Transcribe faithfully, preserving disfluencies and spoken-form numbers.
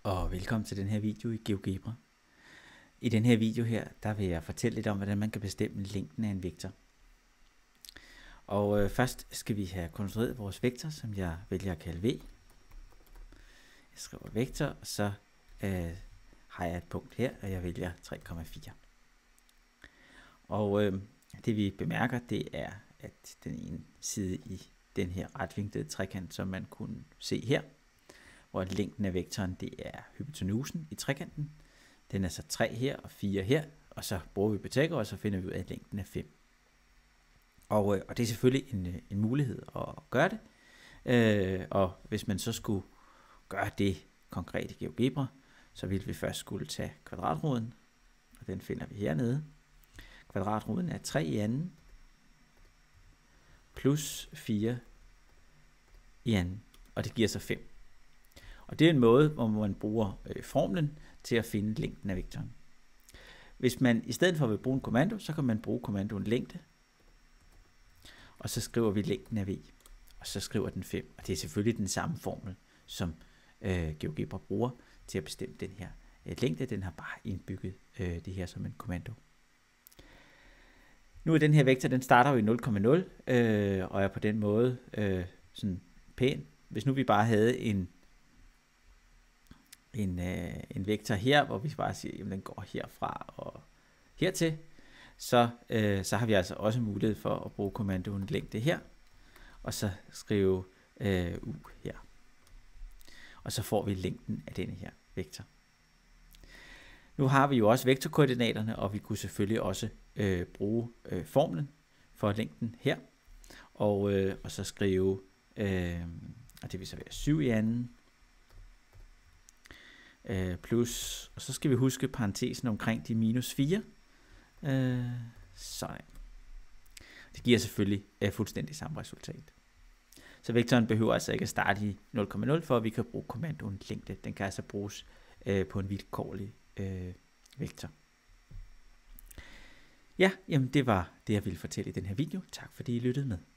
Og velkommen til den her video i GeoGebra. I den her video her, der vil jeg fortælle lidt om, hvordan man kan bestemme længden af en vektor. Og øh, først skal vi have konstrueret vores vektor, som jeg vælger at kalde V. Jeg skriver vektor, og så øh, har jeg et punkt her, og jeg vælger tre komma fire. Og øh, det vi bemærker, det er, at den ene side i den her retvinklede trekant, som man kunne se her, hvor længden af vektoren, det er hypotenusen i trekanten. Den er så tre her og fire her, og så bruger vi Pythagoras, og så finder vi ud af, at længden er fem. Og, øh, og det er selvfølgelig en, en mulighed at gøre det. Øh, og hvis man så skulle gøre det konkret i GeoGebra, så ville vi først skulle tage kvadratroden, og den finder vi hernede. Kvadratroden er tre i anden, plus fire i anden, og det giver så fem. Og det er en måde, hvor man bruger øh, formlen til at finde længden af vektoren. Hvis man i stedet for vil bruge en kommando, så kan man bruge kommandoen længde, og så skriver vi længden af V, og så skriver den fem. Og det er selvfølgelig den samme formel, som øh, GeoGebra bruger til at bestemme den her øh, længde. Den har bare indbygget øh, det her som en kommando. Nu er den her vektor, den starter jo i nul komma nul, øh, og er på den måde øh, sådan pæn. Hvis nu vi bare havde en En, øh, en vektor her, hvor vi bare siger, at den går herfra og hertil, så, øh, så har vi altså også mulighed for at bruge kommandoen længde her, og så skrive øh, u her. Og så får vi længden af denne her vektor. Nu har vi jo også vektorkoordinaterne, og vi kunne selvfølgelig også øh, bruge øh, formlen for længden her, og, øh, og så skrive, øh, og det vil så være syv i anden, Uh, plus, og så skal vi huske parentesen omkring de minus fire. Uh, sådan. Det giver selvfølgelig uh, fuldstændig samme resultat. Så vektoren behøver altså ikke at starte i nul komma nul, for at vi kan bruge kommandoen længde. Den kan altså bruges uh, på en vilkårlig uh, vektor. Ja, jamen det var det, jeg ville fortælle i den her video. Tak fordi I lyttede med.